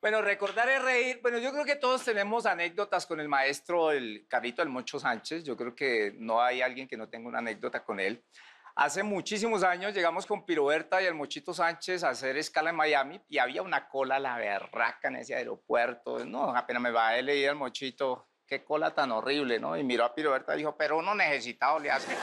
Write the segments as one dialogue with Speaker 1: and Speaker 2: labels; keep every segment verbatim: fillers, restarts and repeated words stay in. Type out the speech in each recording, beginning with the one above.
Speaker 1: Bueno, recordar es reír. Bueno, yo creo que todos tenemos anécdotas con el maestro, el Carlito del Mocho Sánchez. Yo creo que no hay alguien que no tenga una anécdota con él. Hace muchísimos años llegamos con Piroberta y el Mochito Sánchez a hacer escala en Miami y había una cola la berraca en ese aeropuerto. No, apenas me bajé, leí al Mochito, qué cola tan horrible, ¿no? Y miró a Piroberta y dijo, pero uno necesitado le hace.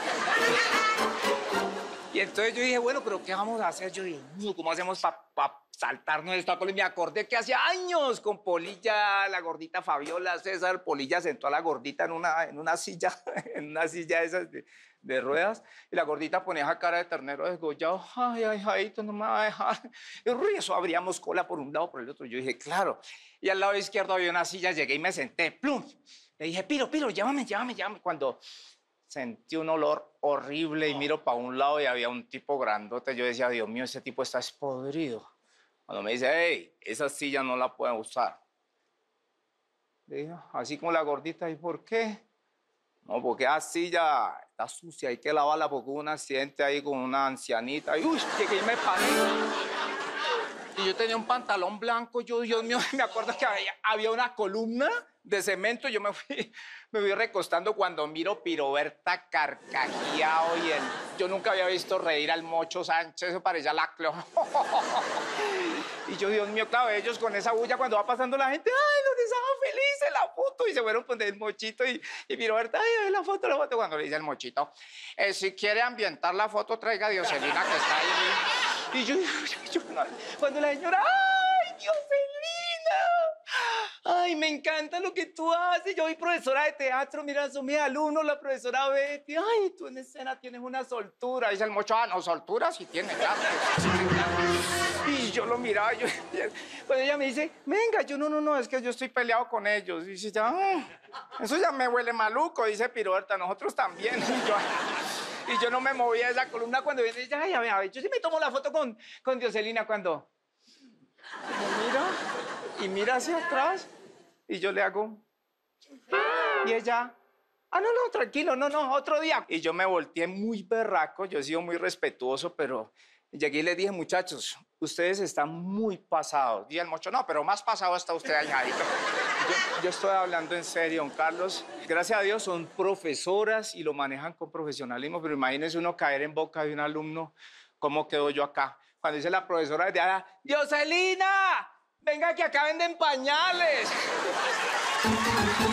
Speaker 1: Y entonces yo dije, bueno, pero ¿qué vamos a hacer? Yo dije, ¿cómo hacemos para pa saltarnos esta cola? Y me acordé que hacía años con Polilla, la gordita Fabiola, César, Polilla sentó a la gordita en una, en una silla, en una silla de esas de, de ruedas, y la gordita ponía esa cara de ternero desgollado, ay, ay, ay, tú no me vas a dejar. Y eso abríamos cola por un lado, por el otro. Yo dije, claro. Y al lado izquierdo había una silla, llegué y me senté, plum. Le dije, Piro, Piro, llévame, llévame, llévame. Cuando sentí un olor horrible y miro para un lado y había un tipo grandote. Yo decía, Dios mío, ese tipo está podrido. Cuando me dice, hey, esa silla no la pueden usar. Le dije, así como la gordita, ¿y por qué? No, porque esa silla está sucia, hay que lavarla porque hubo un accidente ahí con una ancianita. Y uy, llegué y me paré. Y yo tenía un pantalón blanco, yo, Dios mío, me acuerdo que había, había una columna de cemento, yo me fui, me fui recostando cuando miro Piroberta carcajeado y el, yo nunca había visto reír al Mocho Sánchez, eso parecía la clo. Y yo, Dios mío, claro, ellos con esa bulla cuando va pasando la gente, ay, los estaban felices, la foto, y se fueron con el Mochito y, y Piroberta, ay, la foto, la foto, cuando le dice el Mochito, eh, si quiere ambientar la foto, traiga a Dioselina que está ahí. Y yo, yo, yo cuando la señora, ay, Dioselina, ay, me encanta lo que tú haces. Yo soy profesora de teatro, mira, son mis alumnos, la profesora Betty. Ay, tú en escena tienes una soltura. Dice el Mocho, ah, no, soltura sí tiene, claro. Y yo lo miraba, yo, cuando ella me dice, venga, yo no, no, no, es que yo estoy peleado con ellos. Y dice, ya, eso ya me huele maluco, dice Piroberta, nosotros también. Y yo, y yo no me movía de esa columna cuando viene ella, ay, a ver, a ver, yo sí me tomo la foto con, con Dioselina cuando me mira y mira hacia atrás y yo le hago y ella, ah, no, no, tranquilo, no, no, otro día. Y yo me volteé muy berraco, yo he sido muy respetuoso, pero llegué y les dije, muchachos, ustedes están muy pasados. Y el Mocho, no, pero más pasado está usted allá. Yo, yo estoy hablando en serio, don Carlos. Gracias a Dios son profesoras y lo manejan con profesionalismo, pero imagínense uno caer en boca de un alumno, ¿cómo quedo yo acá? Cuando dice la profesora de allá, ¡Dioselina! ¡Venga que acá venden pañales!